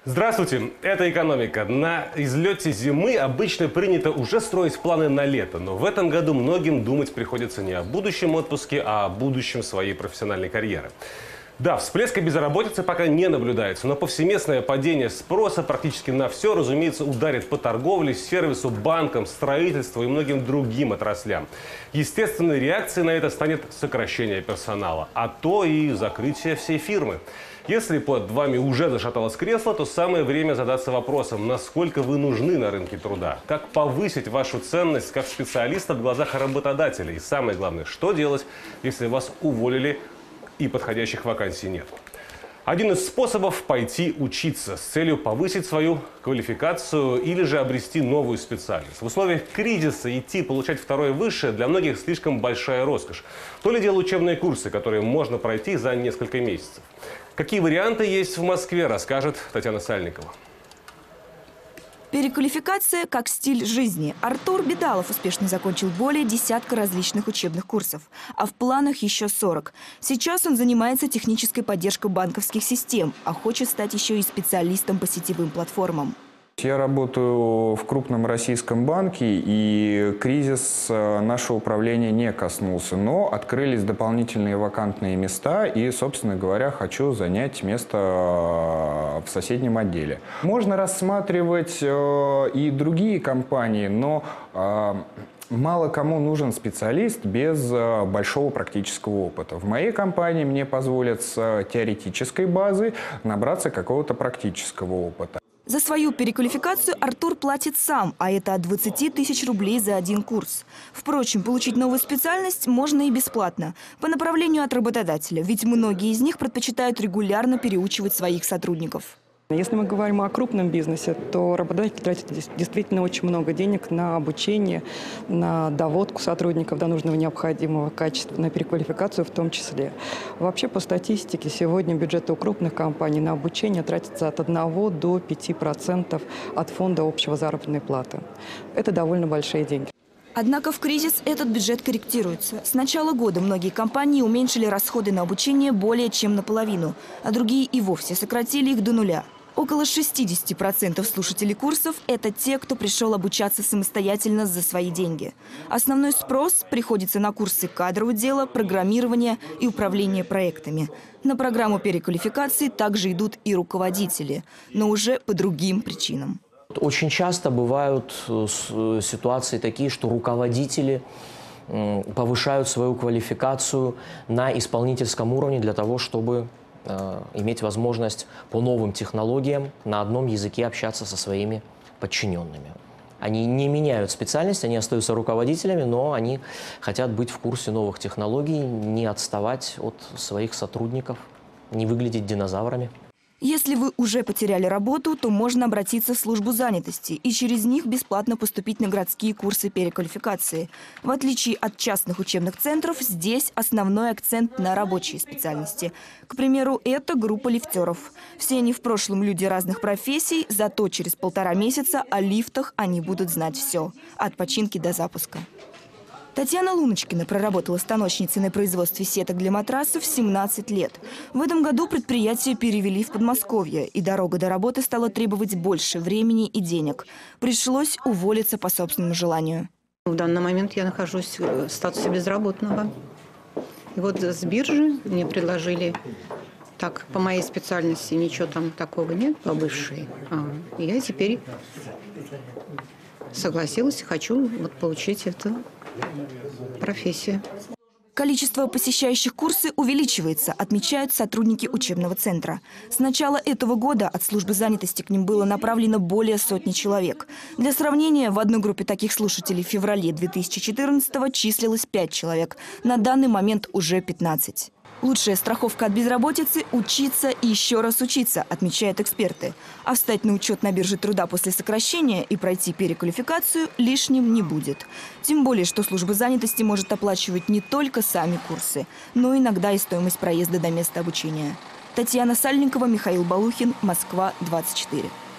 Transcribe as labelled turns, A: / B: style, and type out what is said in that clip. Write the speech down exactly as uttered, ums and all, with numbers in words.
A: Здравствуйте, это «Экономика». На излете зимы обычно принято уже строить планы на лето, но в этом году многим думать приходится не о будущем отпуске, а о будущем своей профессиональной карьеры. Да, всплеска безработицы пока не наблюдается, но повсеместное падение спроса практически на все, разумеется, ударит по торговле, сервису, банкам, строительству и многим другим отраслям. Естественной реакцией на это станет сокращение персонала, а то и закрытие всей фирмы. Если под вами уже зашаталось кресло, то самое время задаться вопросом, насколько вы нужны на рынке труда, как повысить вашу ценность как специалиста в глазах работодателей. И самое главное, что делать, если вас уволили и подходящих вакансий нет. Один из способов – пойти учиться с целью повысить свою квалификацию или же обрести новую специальность. В условиях кризиса идти получать второе высшее для многих слишком большая роскошь. То ли дело учебные курсы, которые можно пройти за несколько месяцев. Какие варианты есть в Москве, расскажет Татьяна Сальникова.
B: Переквалификация как стиль жизни. Артур Бедалов успешно закончил более десятка различных учебных курсов, а в планах еще сорок. Сейчас он занимается технической поддержкой банковских систем, а хочет стать еще и специалистом по сетевым платформам.
C: Я работаю в крупном российском банке, и кризис нашего управления не коснулся, но открылись дополнительные вакантные места, и, собственно говоря, хочу занять место в соседнем отделе. Можно рассматривать и другие компании, но мало кому нужен специалист без большого практического опыта. В моей компании мне позволят с теоретической базы набраться какого-то практического опыта.
B: За свою переквалификацию Артур платит сам, а это от двадцати тысяч рублей за один курс. Впрочем, получить новую специальность можно и бесплатно, по направлению от работодателя, ведь многие из них предпочитают регулярно переучивать своих сотрудников.
D: Если мы говорим о крупном бизнесе, то работодатель тратит действительно очень много денег на обучение, на доводку сотрудников до нужного необходимого качества, на переквалификацию в том числе. Вообще, по статистике, сегодня бюджеты у крупных компаний на обучение тратятся от одного до пяти процентов от фонда общего заработной платы. Это довольно большие деньги.
B: Однако в кризис этот бюджет корректируется. С начала года многие компании уменьшили расходы на обучение более чем наполовину, а другие и вовсе сократили их до нуля. Около шестидесяти процентов слушателей курсов – это те, кто пришел обучаться самостоятельно за свои деньги. Основной спрос приходится на курсы кадрового дела, программирования и управления проектами. На программу переквалификации также идут и руководители, но уже по другим причинам.
E: Очень часто бывают ситуации такие, что руководители повышают свою квалификацию на исполнительском уровне для того, чтобы иметь возможность по новым технологиям на одном языке общаться со своими подчиненными. Они не меняют специальность, они остаются руководителями, но они хотят быть в курсе новых технологий, не отставать от своих сотрудников, не выглядеть динозаврами.
B: Если вы уже потеряли работу, то можно обратиться в службу занятости и через них бесплатно поступить на городские курсы переквалификации. В отличие от частных учебных центров, здесь основной акцент на рабочие специальности. К примеру, это группа лифтеров. Все они в прошлом люди разных профессий, зато через полтора месяца о лифтах они будут знать все. От починки до запуска. Татьяна Луночкина проработала станочницей на производстве сеток для матрасов семнадцать лет. В этом году предприятие перевели в Подмосковье, и дорога до работы стала требовать больше времени и денег. Пришлось уволиться по собственному желанию.
F: В данный момент я нахожусь в статусе безработного. И вот с биржи мне предложили, так, по моей специальности ничего там такого нет, по бывшей. А, я теперь согласилась и хочу вот получить эту профессию.
B: Количество посещающих курсы увеличивается, отмечают сотрудники учебного центра. С начала этого года от службы занятости к ним было направлено более сотни человек. Для сравнения, в одной группе таких слушателей в феврале две тысячи четырнадцатого числилось пять человек. На данный момент уже пятнадцать. Лучшая страховка от безработицы – учиться и еще раз учиться, отмечают эксперты. А встать на учет на бирже труда после сокращения и пройти переквалификацию лишним не будет. Тем более, что служба занятости может оплачивать не только сами курсы, но иногда и стоимость проезда до места обучения. Татьяна Сальникова, Михаил Балухин, Москва, двадцать четыре.